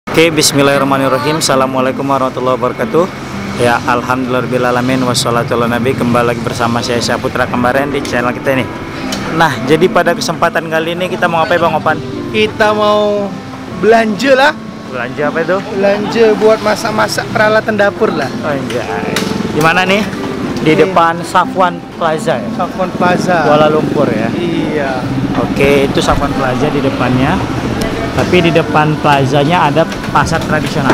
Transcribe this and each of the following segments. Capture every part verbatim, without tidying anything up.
Oke, bismillahirrahmanirrahim. Assalamualaikum warahmatullahi wabarakatuh. Ya, alhamdulillahirobbilalamin, wassalatu ala nabi. Kembali lagi bersama saya Syaputra Kembaren di channel kita ini. Nah, jadi pada kesempatan kali ini kita mau ngapain Bang Opan? Kita mau belanja lah. Belanja apa itu? Belanja buat masak-masak peralatan dapur lah. Oh iya. Di mana nih? Di Ini. depan Safwan Plaza ya? Safwan Plaza, Kuala Lumpur ya. Iya. Oke, itu Safwan Plaza di depannya. Tapi di depan plazanya ada pasar tradisional.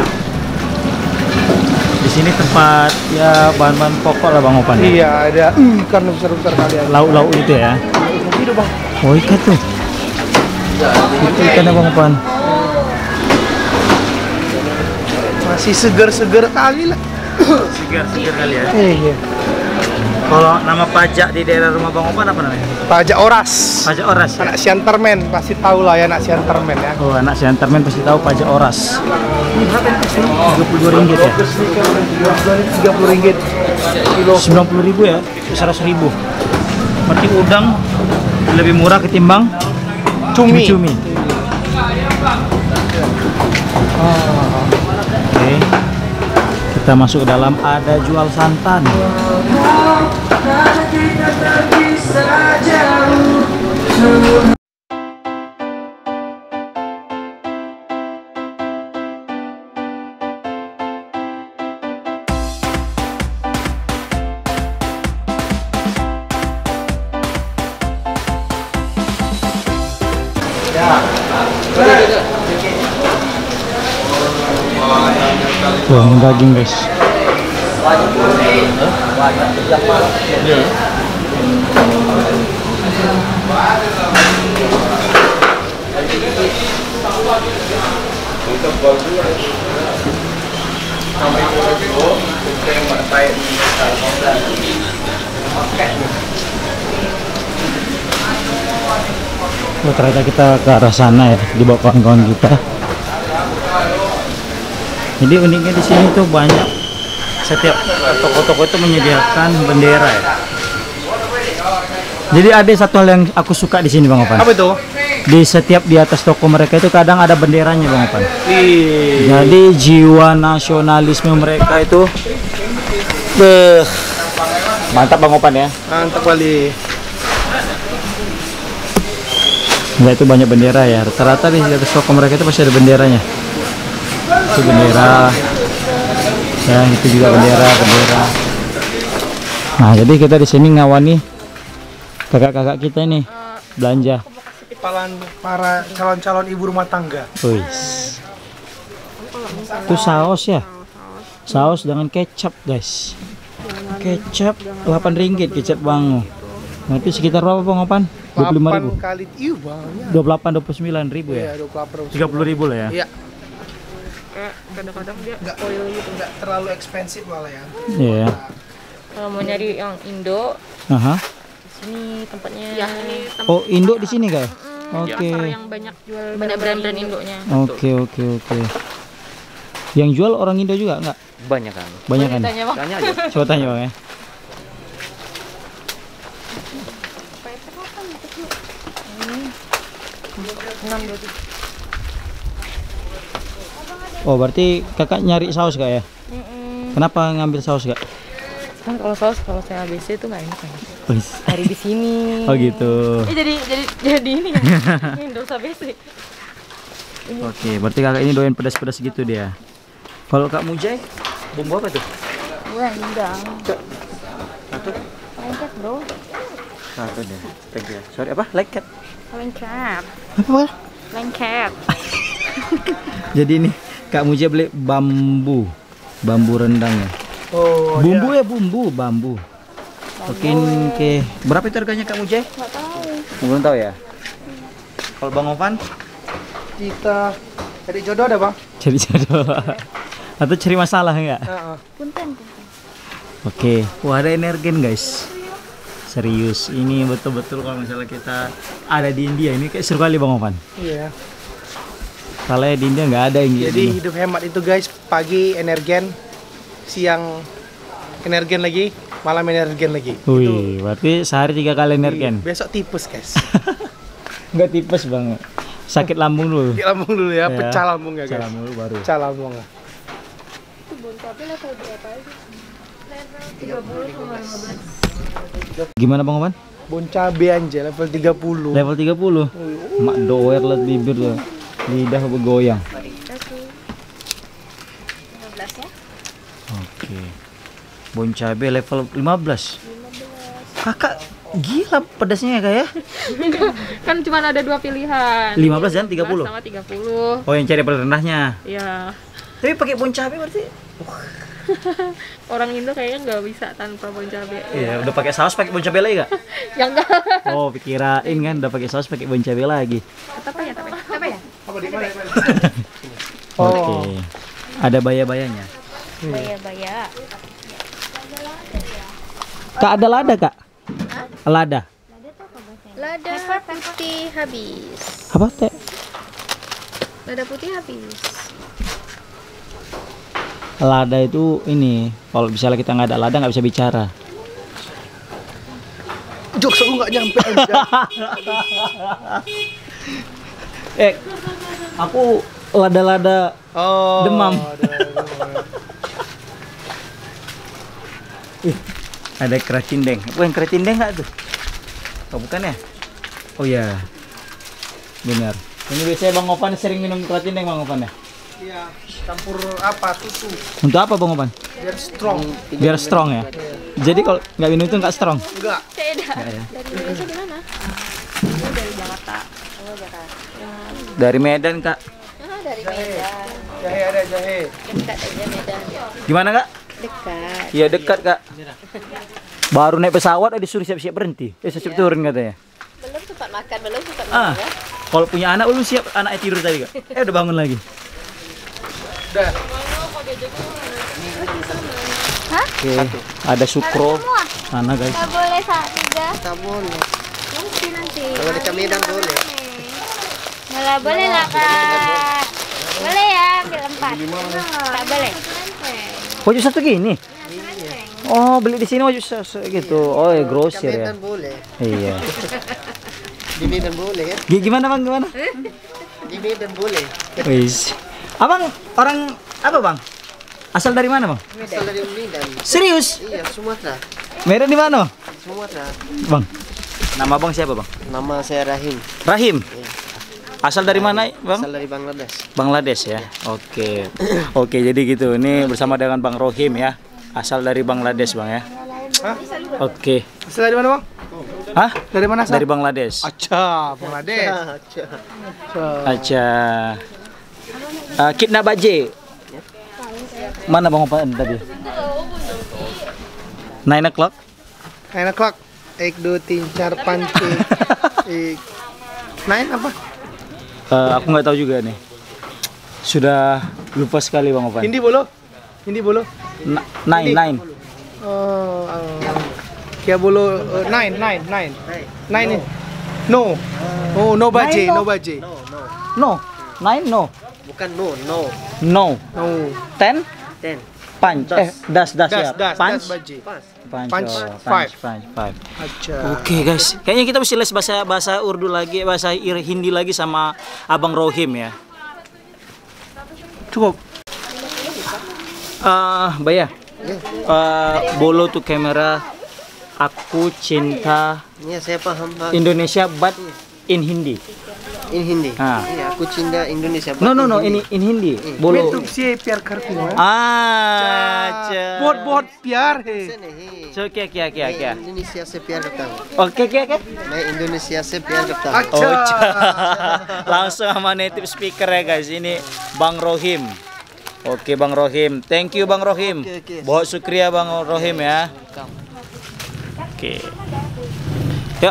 Di sini tempat ya bahan-bahan pokok lah Bang Opan. Iya, ada uh, ikan besar-besar kali ya. Lauk-lauk itu ya. Itu Bang. Oh, ikan tuh. Itu ikan Bang Opan. Masih seger-seger kali lah. Segar-segar kali ya. Iya. Kalau nama pajak di daerah rumah Bang Opan apa namanya? Pajak Oras. Pajak Oras. Ya? Anak Siantarmen pasti tahu lah ya, anak Siantarmen ya. Oh, anak Siantarmen pasti tahu pajak Oras. Ini berapa ini? tiga puluh dua ringgit ya? tiga puluh ringgit kilo. sembilan puluh ribu ya? seratus ribu. Berarti udang lebih murah ketimbang Cumi. cumi. Oh. Oke. Kita masuk ke dalam, ada jual santan. Wah, ini daging guys. Oh, ternyata kita ke arah sana ya, dibawa kawan-kawan kita. Jadi uniknya di sini tuh banyak, setiap toko-toko itu menyediakan bendera ya. Jadi ada satu hal yang aku suka di sini Bang Opan. Apa itu? Di setiap di atas toko mereka itu kadang ada benderanya Bang Opan. Iya. Jadi jiwa nasionalisme mereka itu beuh, mantap Bang Opan ya. Mantap kali. Enggak, itu banyak bendera ya. Rata-rata di atas toko mereka itu pasti ada benderanya. Itu bendera. Ya, itu juga bendera, bendera. Nah, jadi kita di sini ngawani kakak-kakak kita ini belanja. Palan para calon-calon ibu rumah tangga. Wis. Itu saus ya. Saus dengan kecap, guys. Kecap delapan ringgit, kecap Bango. Nanti sekitar berapa Bang Opan? dua puluh lima ribu. delapan kali iya banyak. dua puluh delapan dua puluh sembilan ribu ya. Iya, dua puluh delapan. tiga puluh ribu lah ya. Iya. Kayak kadang-kadang dia Nggak spoil gitu. Enggak terlalu ekspensif malah ya. Iya. Kalau mau nyari yang Indo, Aha. di sini tempatnya. Ya, ini tempat Oh, Indo di sini kayak? Oke. pasar yang banyak jual banyak brand-brand Indonya. Oke, oke, oke. Yang jual orang Indo juga enggak? Banyak kan? Banyak kan? Tanya Bang. Tanya aja. Coba tanya Bang ya. enam dua tujuh. Oh, berarti kakak nyari saus kak ya? Kenapa ngambil saus kak? Kan kalau saus kalau saya A B C itu nggak enak kan. Wis. Hari di sini. Oh gitu. Eh, jadi jadi jadi ini ya. Windows A B C. Oke, berarti kakak ini doyan pedas-pedas gitu dia. Kalau Kak Mujay, bumbu apa tuh? Rendang. Satu. Lengket bro. Satu deh. Thank you. Sorry apa? Lengket. Lengket. Apa? Lengket. Jadi ini Kak Mujay beli bambu, bambu rendang ya. Oh, Bumbu ya bumbu, bambu. Oke, oke. Berapa itu harganya Kak Mujay? Nggak tahu. Belum tahu ya. Kalau Bang Ovan? kita cari jodoh ada Bang? Cari jodoh. Atau cari masalah enggak? Heeh. Punten. Oke. Wah, ada energen guys. Serius, ini betul-betul kalau misalnya kita ada di India ini kayak seru kali Bang Ovan. Iya. Kalau di India nggak ada yang Jadi gini. hidup hemat itu guys, pagi energen, siang energen lagi, malam energen lagi. Wih, berarti sehari tiga kali energen. Besok tipes guys. Nggak tipes banget. Sakit lambung dulu. Sakit lambung dulu ya, Ya. pecah lambungnya Pecah guys. lambung dulu baru. Pecah lambungnya. Gimana Bang Opan? Bon cabe anjay level tiga puluh. Level tiga puluh. Mak doer liat bibir tuh. Lidah bergoyang. lima belas ya. Oke. Bon cabe level lima belas. Kakak gila pedasnya ya Kak ya? Kan cuma ada dua pilihan. lima belas dan tiga puluh. Sama tiga puluh. Oh, yang cari paling rendahnya. Iya. Tapi pakai bon cabe berarti. Orang Indo kayaknya nggak bisa tanpa bon cabe. Iya, udah pakai saus pakai bon cabe lagi enggak? Yang enggak. Oh, pikirain kan udah pakai saus pakai bon cabe lagi. Apa ya? Apa ya? Apa ya? Oke. Ada baya-bayanya. Baya-baya. Kak ada lada, Kak? Lada. Lada putih habis. Apa teh? Lada putih habis. Lada itu ini, kalau misalnya kita nggak ada lada nggak bisa bicara. Jokes aku nggak nyampe aja. Eh, aku lada-lada Oh. demam. ada- Ih, ada keratindeng. Bukan keratindeng nggak tuh? Oh bukan ya? Oh iya, benar. Ini biasanya Bang Opan sering minum keratindeng Bang Opan ya? Iya, campur apa susu Untuk apa Bang Opan? biar strong. Biar strong ya. Jadi kalau nggak minum itu nggak strong. Enggak. Beda. Nggak ya? Dari Indonesia di mana? Oh, dari Jakarta. Oh, Jakarta. Dari Medan Kak. Ah, dari Medan. Jahe ada jahe. Dekat aja Medan. Gimana Kak? Dekat. Iya dekat Kak. Baru naik pesawat ada disuruh siap-siap berhenti. Eh siap-siap turun katanya. Belum sempat makan, belum sempat Ah, makan ya. kalau punya anak belum siap anaknya tidur tadi Kak. Eh udah bangun lagi. Udah. Oke, ada sukro sana guys. Nggak boleh saat tiga. Tak boleh. Nanti nanti. Kalau dekat Medan boleh. Nggak boleh lah kak. Boleh ya ambil empat. Tak boleh. Wajib satu gini. Oh, beli di sini wajib satu gitu. Oh, ya grosir ya. Boleh. Iya. Di Medan boleh ya. G- Gimana Bang? Gimana? Di Medan boleh. Wis. Abang orang apa Bang? Asal dari mana Bang? Asal dari Medan. Serius? Iya, Sumatera. Medan di mana? Sumatera. Bang. Nama Bang siapa Bang? Nama saya Rahim. Rahim. Asal dari mana Bang? Asal dari Bangladesh. Bangladesh ya. Oke. Oke, jadi gitu. Ini bersama dengan Bang Rohim ya. Asal dari Bangladesh Bang ya. Hah? Oke. Asal dari mana, Bang? Hah? Dari mana asal? Dari Bangladesh. Acha, Bangladesh. Acha. Aja. Uh, Kidnap Baje. Mana Bang Opan tadi? Nine o'clock. Nine o'clock. Ek, dua, tiga, चार, पाँच, छः. Ek. Nine apa? Uh, aku nggak tahu juga nih. Sudah lupa sekali Bang Opan. Hindi bolo. Hindi bolo. N- nine, nine. Oh, uh, क्या बोलो? Uh, nine, nine, nine. Nine. eh? No. Oh, no baje, Nine, no. no baje. No. Nine, no. Bukan no, no. No. No. Ten. Ten. Punch. Eh, das, das, Das, ya. das, Punch. das baje. Punch. Punch, oh, five. punch, punch, five. Acha. Oke guys, kayaknya kita mesti les bahasa bahasa Urdu lagi, bahasa Ir- Hindi lagi sama Abang Rohim ya. Cukup. Ah, Baya. Uh, bolo to kamera. Aku cinta Ya, saya paham, Pak. Indonesia but in Hindi. In Hindi. Ah. Iya, aku cinta Indonesia. No no no, ini in Hindi. Bolo. से प्यार करती हूँ Ah, बहुत बहुत प्यार है So, क्या क्या क्या क्या? इंडोनेशिया से प्यार करता हूँ Oke oke oke. मैं इंडोनेशिया से प्यार करता हूँ Oh, langsung sama native speaker ya guys. Ini Bang Rohim. Oke Bang Rohim, thank you Bang Rohim. Oke, oke. Bawa sukria Bang Rohim ya. Oke. Yuk.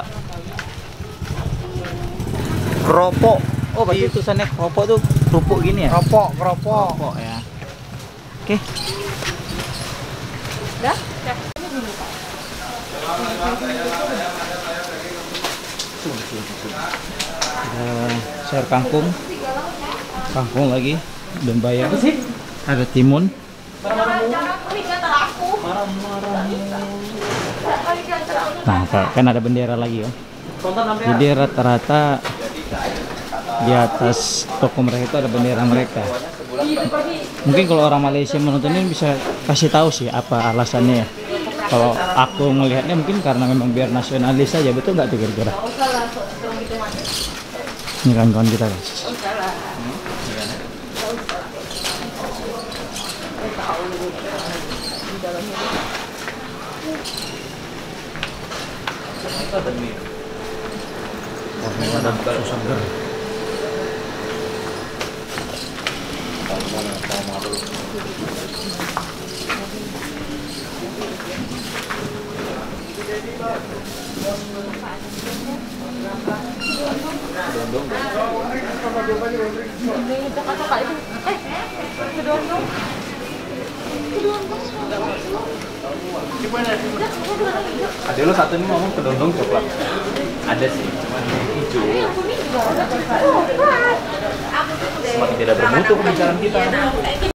Keropok. Oh, berarti tulisannya keropok tuh kerupuk gini ya? keropok keropok Keropok ya. Oke. Dah? Ada sayur kangkung. Kangkung lagi dan bayam. Ada timun. Nah, Pak, kan ada bendera lagi ya. Jadi rata-rata di atas toko mereka itu ada bendera mereka. Mungkin kalau orang Malaysia menonton ini bisa kasih tahu sih apa alasannya ya. Kalau aku melihatnya mungkin karena memang biar nasionalis saja, betul nggak tuh kira-kira? Ini kawan-kawan kita guys. Ada lo satu ini ngomong kedondong coklat. Ada sih, cuma hijau. Semakin tidak bermutu pembicaraan kita.